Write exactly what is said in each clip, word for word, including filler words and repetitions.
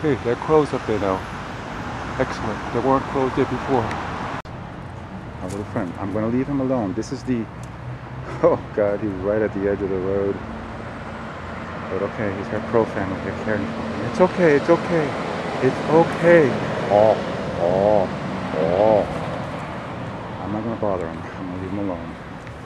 Okay, there are crows up there now. Excellent. There weren't crows there before. My little friend. I'm going to leave him alone. This is the... Oh God, he's right at the edge of the road. But okay, he's got crow family. They're caring for him. It's okay, it's okay. It's okay. Oh, oh, oh. I'm not going to bother him. I'm going to leave him alone.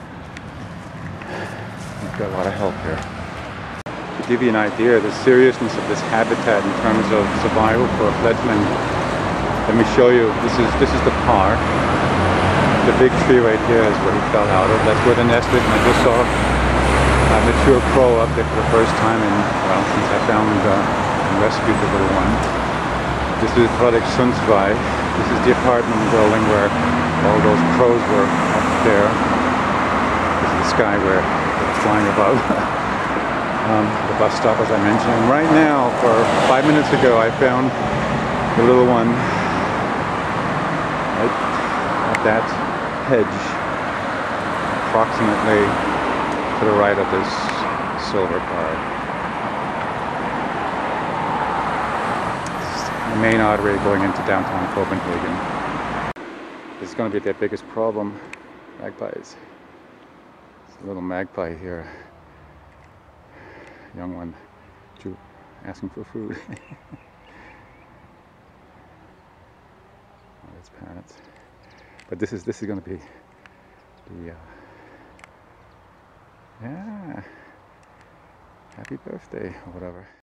He's got a lot of help here. To give you an idea of the seriousness of this habitat in terms of survival for a fledgling, let me show you. This is this is the park. The big tree right here is where he fell out of. That's where the nest is, and I just saw a mature crow up there for the first time in, well, since I found uh, and rescued the little one. This is Project Sundsvall. This is the apartment building where all those crows were up there. This is the sky where they're flying above. um, the bus stop, as I mentioned. And right now, for five minutes ago, I found the little one right at that hedge, approximately to the right of this silver car. It's the main artery going into downtown Copenhagen. This is going to be their biggest problem, magpies. It's a little magpie here, young one, asking for food. Oh, that's parents. But this is this is going to be the uh, yeah, happy birthday or whatever.